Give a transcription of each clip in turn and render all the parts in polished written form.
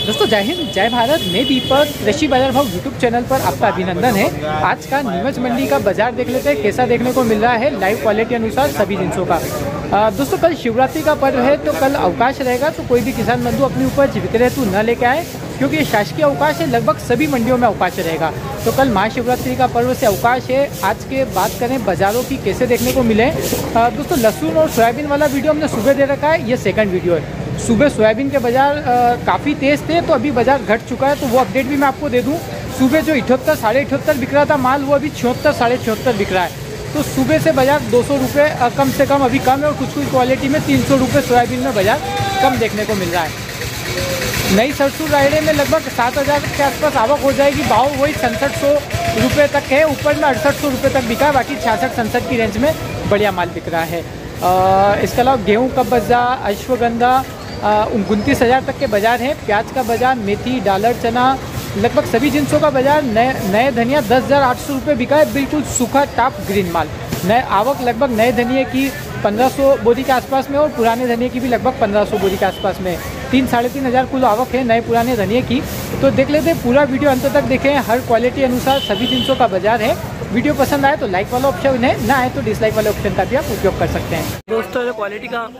दोस्तों जय हिंद जय भारत। मैं दीपक, कृषि बाजार भाव यूट्यूब चैनल पर आपका अभिनंदन है। आज का नीमच मंडी का बाजार देख लेते हैं कैसा देखने को मिल रहा है लाइव क्वालिटी अनुसार सभी जिनसों का। दोस्तों कल शिवरात्रि का पर्व है तो कल अवकाश रहेगा, तो कोई भी किसान बंधु अपनी उपज विक्रय हेतु न लेके आए क्योंकि ये शासकीय अवकाश है। लगभग सभी मंडियों में अवकाश रहेगा, तो कल महाशिवरात्रि का पर्व से अवकाश है। आज के बात करें बाजारों की कैसे देखने को मिले। दोस्तों लहसुन और सोयाबीन वाला वीडियो हमने सुबह दे रखा है, ये सेकंड वीडियो है। सुबह सोयाबीन के बाजार काफ़ी तेज़ थे, तो अभी बाजार घट चुका है, तो वो अपडेट भी मैं आपको दे दूं। सुबह जो 78 साढ़े 78 बिक रहा था माल, वो अभी 76 साढ़े 76 बिक रहा है। तो सुबह से बाजार 200 रुपये कम से कम अभी कम है, और कुछ कुछ क्वालिटी में 300 रुपये सोयाबीन में बाजार कम देखने को मिल रहा है। नई सरसों रायडे में लगभग 7000 के आसपास आवक हो जाएगी। भाव वही 6700 रुपये तक है, ऊपर में 6800 रुपये तक बिका है। बाकी 66-67 की रेंज में बढ़िया माल बिक रहा है। इसके अलावा गेहूँ का बाजार, अश्वगंधा 29,000 तक के बाजार हैं। प्याज का बाजार, मेथी, डालर, चना, लगभग सभी जिनसों का बाजार। नए धनिया 10,800 रुपये बिका है, बिल्कुल सूखा टॉप ग्रीन माल। नए आवक लगभग नए धनिया की 1500 बोरी के आसपास में, और पुराने धनिया की भी लगभग 1500 बोरी के आसपास में। 3-3,5 हज़ार कुल आवक है नए पुराने धनिया की। तो देख लेते हैं, पूरा वीडियो अंत तक देखें। हर क्वालिटी अनुसार सभी जिनसों का बाजार है। वीडियो पसंद आए तो लाइक वाला ऑप्शन है, ना आए तो डिसलाइक वाले ऑप्शन का भी आप उपयोग कर सकते हैं। दोस्तों जो क्वालिटी का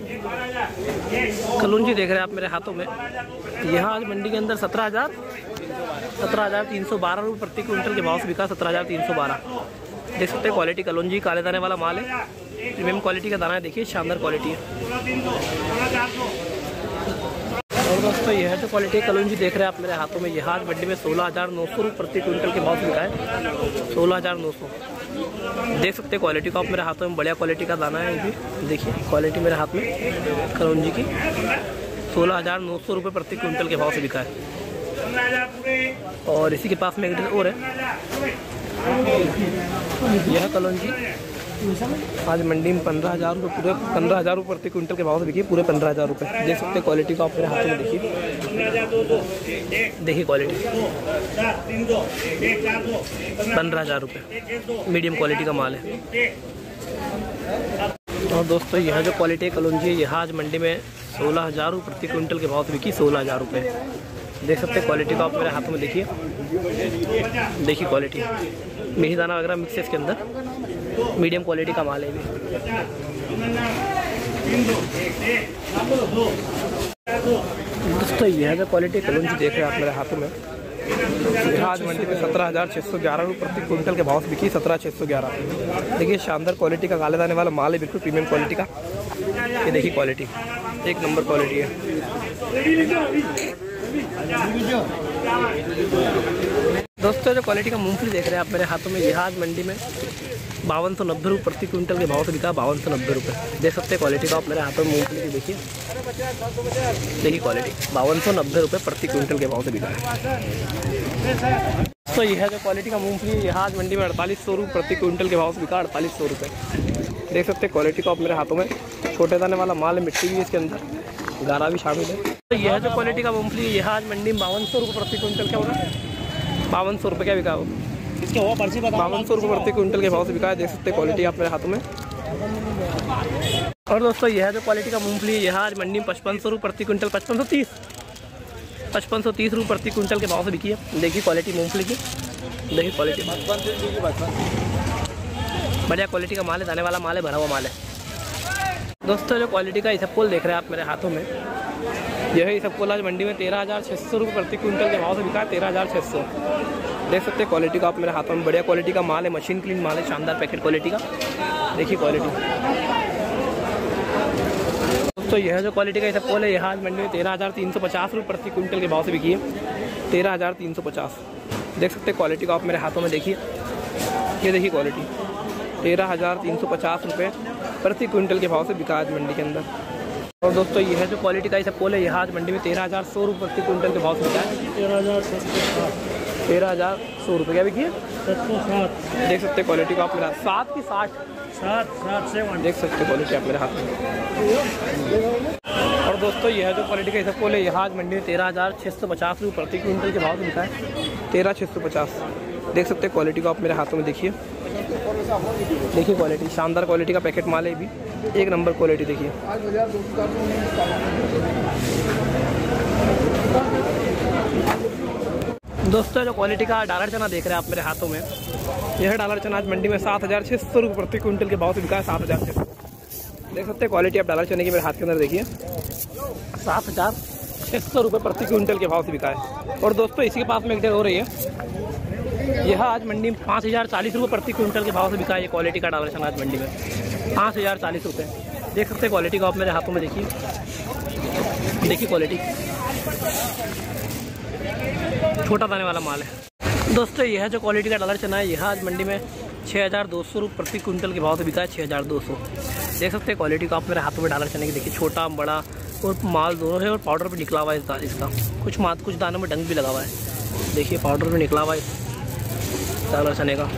कलौंजी देख रहे हैं आप मेरे हाथों में, यहाँ आज मंडी के अंदर 17,312 रुपये प्रति क्विंटल के भाव से बिका। 17,312 देख सकते हैं। क्वालिटी कलौंजी काले दाने वाला माल है, प्रीमियम क्वालिटी का दाना है। देखिए शानदार क्वालिटी है। और दोस्तों यह जो क्वालिटी कलौंजी देख रहे हैं आप मेरे हाथों में, यह आज मंडी में 16,900 रुपये प्रति क्विंटल के भाव से बिका है। 16,900 देख सकते हैं। क्वालिटी को आप मेरे हाथों में बढ़िया क्वालिटी का दाना है। ये भी देखिए क्वालिटी मेरे हाथ में कलौंजी की 16,900 रुपये प्रति क्विंटल के भाव से बिका है। और इसी के पास में एक और है, यह कलौंजी आज मंडी में 15,000 रुपये, पूरे 15,000 रुपये प्रति क्विंटल के भाव से बिकी। पूरे 15,000 रुपये देख सकते हैं। क्वालिटी को आप मेरे हाथों में देखिए, देखिए क्वालिटी 15,000 रुपये मीडियम क्वालिटी का माल है। और दोस्तों यह जो क्वालिटी कलौंजी है, यह आज मंडी में 16,000 रुपये प्रति क्विंटल के भाव से बिकी। 16,000 रुपये देख सकते हैं। क्वालिटी को आप मेरे हाथों में देखिए, देखिए क्वालिटी मेही दाना वगैरह मिक्स है इसके अंदर, मीडियम क्वालिटी का माल है भी। दोस्तों यह जो क्वालिटी कलौंजी देख रहे हैं आप मेरे हाथों में, यह आज मंडी में 17,611 रुपये प्रति क्विंटल के भाव से बिकी। 17,611 देखिए शानदार क्वालिटी का काले दाने वाला माल है, बिल्कुल प्रीमियम क्वालिटी का। ये देखिए क्वालिटी एक नंबर क्वालिटी है। दोस्तों जो क्वालिटी का मूंगफली देख रहे हैं आप मेरे हाथों में, यह आज मंडी में 5290 रुपये प्रति क्विंटल के भाव से बिका। 5290 रुपये देख सकते हैं। क्वालिटी का आप मेरे हाथों में मूंगफली की देखिए, देखिए क्वालिटी 5290 रुपये प्रति क्विंटल के भाव से बिका है। तो यह जो क्वालिटी का मूंगफली है, यह आज मंडी में 4800 रुपये प्रति क्विंटल के भाव से बिका। 4800 रुपये देख सकते हैं। क्वालिटी को आप मेरे हाथों में छोटे दाने वाला माल है, मिट्टी भी इसके अंदर, गारा भी शामिल है। तो यह जो क्वालिटी का मूंगफली है, यह आज मंडी में 5200 रुपये प्रति क्विंटल क्या होगा, 5200 रुपये क्या बिका हो, 5200 रुपये प्रति क्विंटल के भाव से बिका है। देख सकते हैं क्वालिटी आप मेरे हाथों में। और दोस्तों यह जो क्वालिटी का मूंगफली है, यह आज मंडी में 5500 रुपये प्रति क्विंटल, 5530 रुपये प्रति क्विंटल के भाव से बिकी है। देखिए क्वालिटी मूंगफली की, देखिए क्वालिटी बढ़िया क्वालिटी का माल है, दाने वाला माल है, भरा हुआ माल है। दोस्तों जो क्वालिटी का इसबगोल देख रहे हैं आप मेरे हाथों में, यह इसबगोल आज मंडी में 13,600 रुपये प्रति क्विंटल के भाव से बिका है। 13,600 देख सकते हैं। क्वालिटी का आप मेरे हाथों में बढ़िया क्वालिटी का माल है, मशीन क्लीन माल है, शानदार पैकेट क्वालिटी का। देखिए क्वालिटी। दोस्तों यह जो क्वालिटी का इसबगोल है, यह आज मंडी में 13,350 रुपये प्रति क्विंटल के भाव से बिकी है। 13,350 देख सकते हैं। क्वालिटी का आप मेरे हाथों में देखिए, ये देखिए क्वालिटी 13,350 रुपये प्रति क्विंटल के भाव से बिका आज मंडी के अंदर। और दोस्तों यह जो क्वालिटी का इसबगोल है, यह आज मंडी में 13,100 रुपये प्रति क्विंटल के भाव से बिका है। 13,100 रुपये क्या बिकी है, 760 देख सकते हैं। क्वालिटी को आप मेरा 7 की 60 देख सकते हैं। क्वालिटी आप मेरे हाथ में। और दोस्तों यह जो क्वालिटी का इसबगोल है, यह आज मंडी में 13,650 रुपये प्रति क्विंटल के भाव से बिका है। 13,650 देख सकते हैं। क्वालिटी को आप मेरे हाथों में देखिए, देखिए क्वालिटी शानदार क्वालिटी का पैकेट माल है, भी एक नंबर क्वालिटी देखिए। दोस्तों जो क्वालिटी का डॉलर चना देख रहे हैं आप मेरे हाथों में, यह डॉलर चना आज मंडी में 7,600 रुपये प्रति क्विंटल के भाव से बिका है। 7,600 देख सकते हैं क्वालिटी आप डॉलर चने की मेरे हाथ के अंदर देखिए। 7,600 रुपये प्रति क्विंटल के भाव से बिका है। और दोस्तों इसी के पास में एक डेट हो रही है, यह आज मंडी में 5,040 रुपये प्रति क्विंटल के भाव से बिका है। ये क्वालिटी का डॉलर चना आज मंडी में 5,040 रुपये। देख सकते हैं क्वालिटी को आप मेरे हाथों में देखिए, देखिए क्वालिटी, छोटा दाने वाला माल है। दोस्तों यह जो क्वालिटी का डॉलर चना है, यह आज मंडी में 6,200 रुपये प्रति क्विंटल के भाव से बिका है। 6,200 देख सकते हैं क्वालिटी को आप मेरे हाथों में डॉलर चने की देखिए, छोटा बड़ा और माल दोनों है। और पाउडर भी निकला हुआ है इसका, कुछ दानों में डंक भी लगा हुआ है। देखिए पाउडर भी निकला हुआ है डॉलर चने का।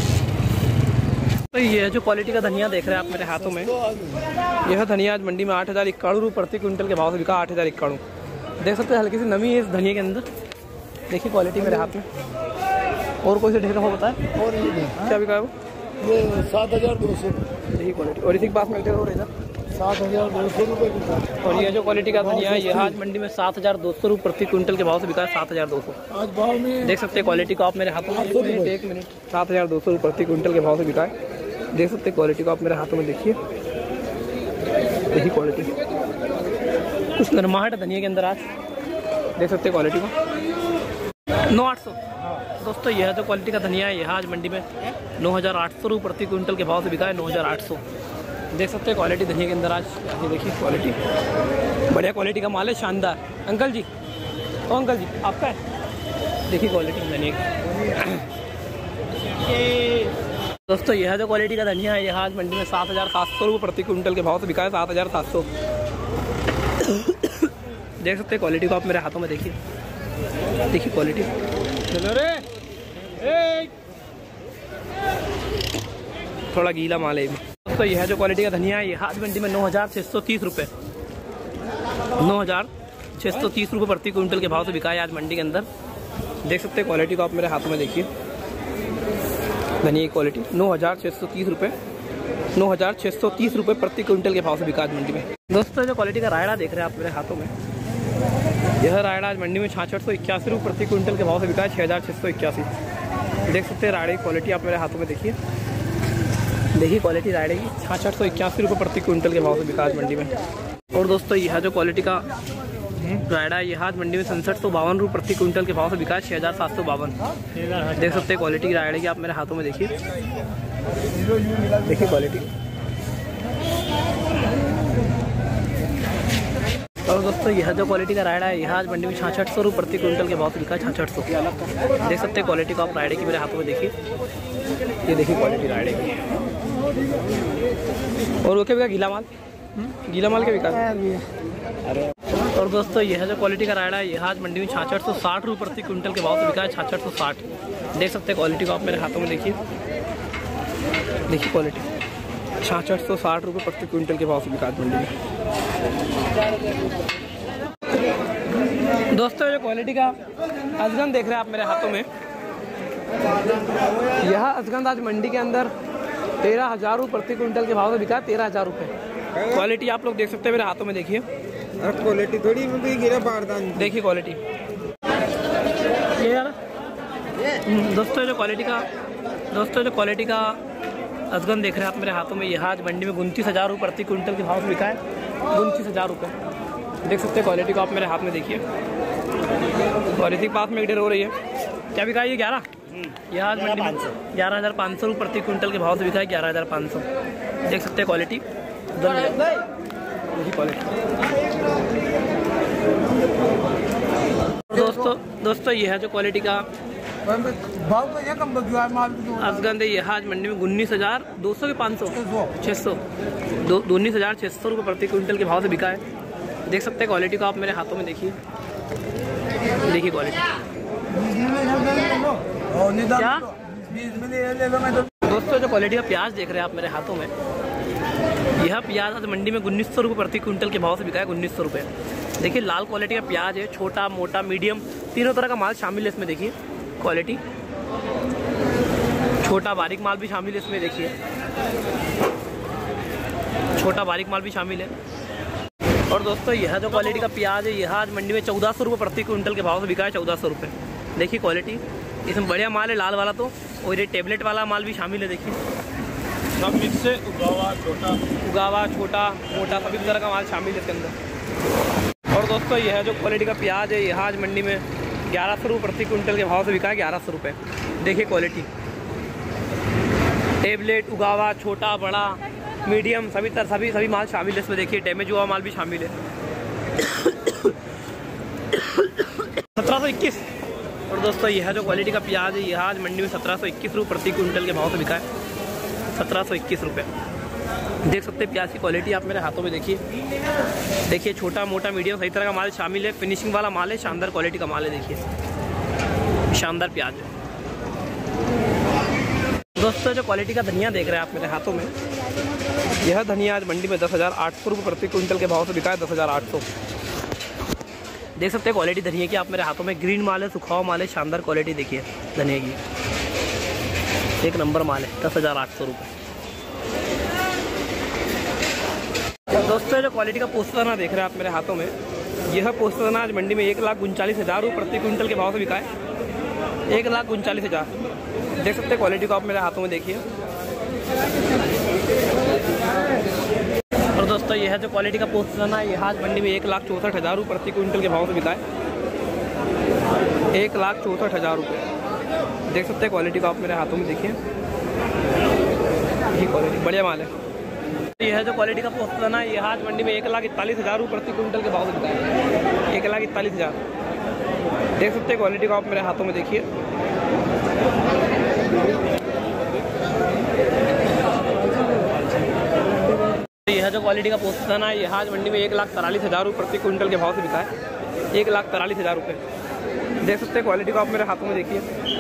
तो यह जो क्वालिटी का धनिया देख रहे हैं आप मेरे हाथों में, यह धनिया आज मंडी में 8,091 रुपये प्रति क्विंटल के भाव से बिका। 8,091 देख सकते हैं, हल्की सी नमी है इस धनिया के अंदर। देखिए क्वालिटी मेरे हाथ में। और कोई से ढेर हो बताए और क्या बिका है वो? ये 7,200 देखिए क्वालिटी। और इसी के पास में ढेर हो रही था 7,200 रुपये। और ये जो क्वालिटी का धनिया है, यह आज मंडी में 7,200 रुपये प्रति क्विंटल के भाव से बिका है। 7,200 आज भाव में देख सकते हैं क्वालिटी को आप मेरे हाथों में। एक मिनट 7,200 रुपये प्रति क्विंटल के भाव से बिका है। देख सकते हैं क्वालिटी को आप मेरे हाथों में देखिए, देखिए क्वालिटी, कुछ नरमाहट धनिया के अंदर आज। देख सकते हैं क्वालिटी को। 9,800 दोस्तों यह जो क्वालिटी का धनिया है, यह आज मंडी में 9,800 रुपये प्रति क्विंटल के भाव से बिका है। 9,800 देख सकते हैं क्वालिटी धनिया के अंदर आज। ये देखिए क्वालिटी, बढ़िया क्वालिटी का माल है, शानदार। अंकल जी, ओ अंकल जी आपका है, देखिए क्वालिटी धनिया की। दोस्तों यह जो क्वालिटी का धनिया है, यह आज मंडी में 7,700 रुपये प्रति क्विंटल के भाव से बिका है। 7,700 देख सकते हैं क्वालिटी को आप मेरे हाथों में देखिए, देखिए क्वालिटी। थोड़ा गीला माल है। दोस्तों यह जो क्वालिटी का धनिया है, यह आज मंडी में 9,630 रुपये 9,630 रुपये प्रति क्विंटल के भाव से बिका है आज मंडी के अंदर। देख सकते हैं क्वालिटी को आप मेरे हाथों में देखिए, धनिया की क्वालिटी। 9,630 रुपये 9,630 रुपये प्रति क्विंटल के भाव से बिका आज मंडी में। दोस्तों जो क्वालिटी का रायड़ा देख रहे हैं आप मेरे हाथों में, यह रायड़ा आज मंडी में 6,681 रुपये प्रति क्विंटल के भाव से बिका है। 6,681 देख सकते हैं रायड़े की क्वालिटी आप मेरे हाथों में देखिए, देखिए क्वालिटी रायड़े की। 6,681 रुपये प्रति क्विंटल के भाव से बिका आज मंडी में। और दोस्तों यह जो क्वालिटी का रायड़ा है, यह आज मंडी में 6752 रुपये प्रति क्विंटल के भाव से बिका है। 6,752 देख सकते हैं क्वालिटी रायड़े की आप मेरे हाथों में देखिए, देखिए क्वालिटी। और दोस्तों यह जो क्वालिटी का रायड़ा है, यह आज मंडी में 6,600 रुपये प्रति क्विंटल के भाव से बिका है। 6,600 देख सकते हैं क्वालिटी को आप रायड़े की मेरे हाथों में देखिए, ये देखिए क्वालिटी रायड़े की। और वो क्या बिका? गीला माल, गीला माल क्या बिका? और दोस्तों यह जो क्वालिटी का रायड़ा है, यह आज मंडी में 6,660 रुपये प्रति क्विंटल के भाव से बिका है। 6,660 देख सकते हैं क्वालिटी को आप मेरे हाथों में देखिए, देखिए क्वालिटी। 6,660 रुपये प्रति क्विंटल के भाव से बिका आज मंडी में। दोस्तों जो क्वालिटी का अजगन देख रहे हैं आप मेरे हाथों में, यह अजगन आज मंडी के अंदर 13,000 रुपये प्रति क्विंटल के भाव से बिका है। 13,000 रुपये क्वालिटी आप लोग देख सकते हैं मेरे हाथों में देखिए, क्वालिटी थोड़ी गिरा बारदान, देखिए क्वालिटी। दोस्तों जो क्वालिटी का अजगन देख रहे हैं आप मेरे हाथों में, यह आज मंडी में 29,000 रुपये प्रति क्विंटल के भाव से बिका है। 29,000 रुपये देख सकते हैं क्वालिटी को आप मेरे हाथ में देखिए। और इसी के पास में एक डेढ़ हो रही है, क्या बिका है? ये 11, यह आज मंडी में 11,500 रुपये प्रति क्विंटल के भाव से बिका है। 11,500 देख सकते हैं क्वालिटी, क्वालिटी। दोस्तों यह जो क्वालिटी का अजगन है, यह आज मंडी में 19,200 के 500 600 19,600 रुपये प्रति क्विंटल के भाव से बिका है। देख सकते हैं क्वालिटी को आप मेरे हाथों में देखिए, देखिए क्वालिटी। क्या दोस्तों जो क्वालिटी का प्याज देख रहे हैं आप मेरे हाथों में, यह प्याज आज मंडी में 1900 रुपये प्रति क्विंटल के भाव से बिका है। 1900 रुपये देखिए, लाल क्वालिटी का प्याज है, छोटा मोटा मीडियम तीनों तरह का माल शामिल है इसमें। देखिए क्वालिटी, छोटा बारीक माल भी शामिल है इसमें। देखिए छोटा बारीक माल भी शामिल है। और दोस्तों यह जो क्वालिटी का प्याज है, यह आज मंडी में 1,400 रुपये प्रति क्विंटल के भाव से बिका है। 1,400 रुपये देखिए क्वालिटी, इसमें बढ़िया माल है लाल वाला तो, और ये टेबलेट वाला माल भी शामिल है। देखिए सब मिक्स से उगावा छोटा मोटा सभी तरह का माल शामिल है इसके अंदर। और दोस्तों यह जो क्वालिटी का प्याज है यह आज मंडी में 1100 रुपये प्रति कुंटल के भाव से बिका है, 1100 रुपये। देखिए क्वालिटी, टेबलेट, उगावा, छोटा बड़ा मीडियम सभी माल शामिल है इसमें। देखिए डैमेज हुआ माल भी शामिल है। 1721। और दोस्तों यह जो क्वालिटी का प्याज है यह आज मंडी में 1721 रुपये प्रति कुंटल के भाव से बिका है, 1721 रुपये। देख सकते हैं प्याज की क्वालिटी आप मेरे हाथों में देखिए छोटा मोटा मीडियम सही तरह का माल शामिल है, फिनिशिंग वाला माल है, शानदार क्वालिटी का माल है। देखिए शानदार प्याज है। दोस्तों जो क्वालिटी का धनिया देख रहे हैं आप मेरे हाथों में, यह धनिया आज मंडी में 10,800 रुपये प्रति कुंटल के भाव से बिका है, 10,800। देख सकते हैं क्वालिटी धनिया की आप मेरे हाथों में, ग्रीन माल है, सुखावा माल है, शानदार क्वालिटी देखिए धनिया की, एक नंबर माल है, 10,800 रुपये। दोस्तों जो क्वालिटी का पोस्तना देख रहे हैं आप मेरे हाथों में, यह पोस्तना आज मंडी में 1,39,000 रुपये प्रति कुंटल के भाव से बिका है, 1,39,000। देख सकते हैं क्वालिटी को आप मेरे हाथों में देखिए। और दोस्तों यह जो क्वालिटी का पोस्तना है यह आज मंडी में 1,64,000 रुपये प्रति कुंटल के भाव से बिका है, 1,64,000 रुपये। देख सकते हैं क्वालिटी को आप मेरे हाथों में देखिए, ये क्वालिटी बढ़िया माल है। यह जो क्वालिटी का पोस्तना है यह आज मंडी में 1,41,000 रुपये प्रति कुंटल के भाव से बिका है, 1,41,000। देख सकते हैं क्वालिटी को आप मेरे हाथों में देखिए। यह जो क्वालिटी का पोस्तना है यह आज मंडी में 1,43,000 रुपये प्रति कुंटल के भाव से बिका है, 1,43,000 रुपये। देख सकते हैं क्वालिटी को आप मेरे हाथों में देखिए।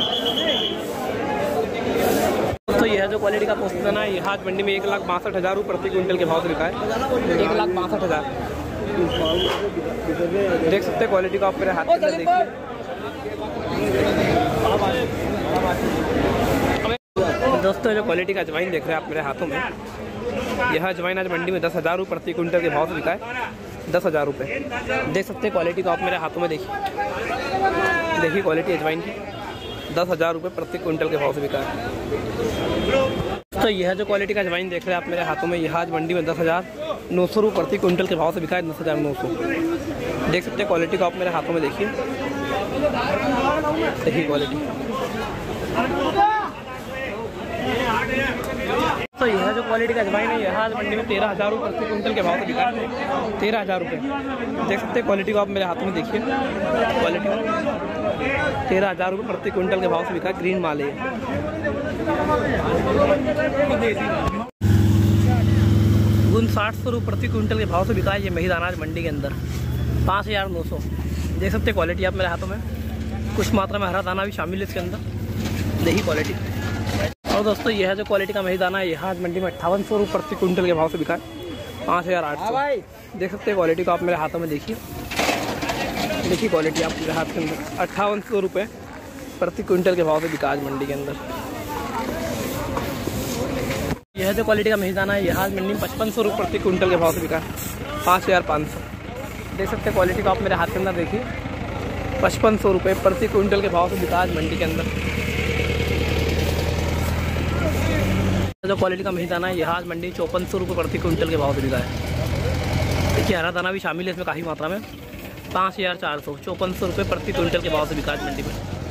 दोस्तों यह जो क्वालिटी का पोस्तना है यह आज मंडी में 1,62,000 रुपये प्रति कुंटल के भाव से बिका है, 1,62,000। देख सकते हैं क्वालिटी को आप मेरे हाथ में देखिए। दोस्तों जो क्वालिटी का अजवाइन देख रहे हैं आप मेरे हाथों में, यह अजवाइन आज मंडी में 10,000 रुपये प्रति कुंटल के भाव से बिका है, 10,000 रुपये। देख सकते हैं क्वालिटी को आप मेरे हाथों में देखिए क्वालिटी अजवाइन की, 10,000 रुपये प्रति कुंटल के भाव से बिका है। तो यह जो क्वालिटी का अजवाइन देख रहे हैं आप मेरे हाथों में, यह आज मंडी में 10,900 रुपये प्रति कुंटल के भाव से बिका है, 10,900। देख सकते हैं क्वालिटी को आप मेरे हाथों में देखिए क्वालिटी। तो यह जो क्वालिटी का अजवाइन है यह आज मंडी में 13,000 रुपये प्रति कुंटल के भाव से बिका है, 13,000 रुपये। देख सकते हैं क्वालिटी को आप मेरे हाथों में देखिए, क्वालिटी 13,000 रुपये प्रति कुंटल के भाव से बिका है, ग्रीन माल है। 5900 रुपये प्रति कुंटल के भाव से बिका है ये मही दाना आज मंडी के अंदर, 5,900। देख सकते हैं क्वालिटी आप मेरे हाथों में, कुछ मात्रा में हरा दाना भी शामिल है इसके अंदर, देखिए क्वालिटी। और दोस्तों यह जो क्वालिटी का मही दाना है यह आज मंडी में 5800 रुपये प्रति कुंटल के भाव से बिका है, 5,800। देख सकते हैं क्वालिटी को आप मेरे हाथों में देखिए क्वालिटी आप मेरे हाथ के अंदर, 5800 रुपये प्रति कुंटल के भाव से बिका आज मंडी के अंदर। यह जो क्वालिटी का मही दाना है यह आज मंडी में 5500 रुपये प्रति कुंटल के भाव से बिका है, 5,500। देख सकते हैं क्वालिटी को आप मेरे हाथ के अंदर देखिए, 5500 रुपये प्रति कुंटल के भाव से बिका आज मंडी के अंदर। जो क्वालिटी का मही दाना है यह आज मंडी 5400 रुपये प्रति कुंटल के भाव से बिका है। देखिए हरा दाना भी शामिल है इसमें काफ़ी मात्रा में, 5,400, 5400 रुपये प्रति कुंटल के भाव से बिका आज मंडी में।